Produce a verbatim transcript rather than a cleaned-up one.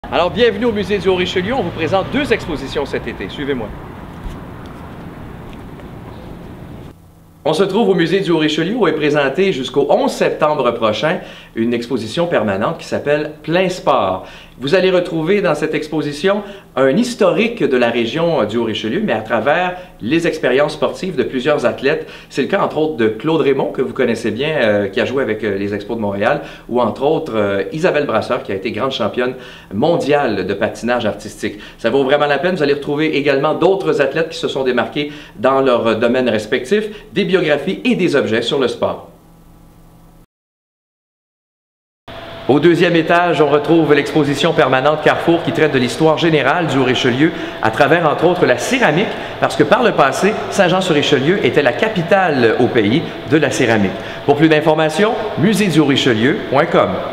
Alors, bienvenue au Musée du Haut-Richelieu. On vous présente deux expositions cet été. Suivez-moi. On se trouve au Musée du Haut-Richelieu où est présentée jusqu'au onze septembre prochain une exposition permanente qui s'appelle Plein Sport. Vous allez retrouver dans cette exposition un historique de la région du Haut-Richelieu, mais à travers les expériences sportives de plusieurs athlètes. C'est le cas entre autres de Claude Raymond, que vous connaissez bien, euh, qui a joué avec euh, les Expos de Montréal, ou entre autres euh, Isabelle Brasseur, qui a été grande championne mondiale de patinage artistique. Ça vaut vraiment la peine. Vous allez retrouver également d'autres athlètes qui se sont démarqués dans leur domaine respectif, des biographies et des objets sur le sport. Au deuxième étage, on retrouve l'exposition permanente Carrefour qui traite de l'histoire générale du Haut-Richelieu à travers, entre autres, la céramique, parce que par le passé, Saint-Jean-sur-Richelieu était la capitale au pays de la céramique. Pour plus d'informations, musée du haut richelieu point com.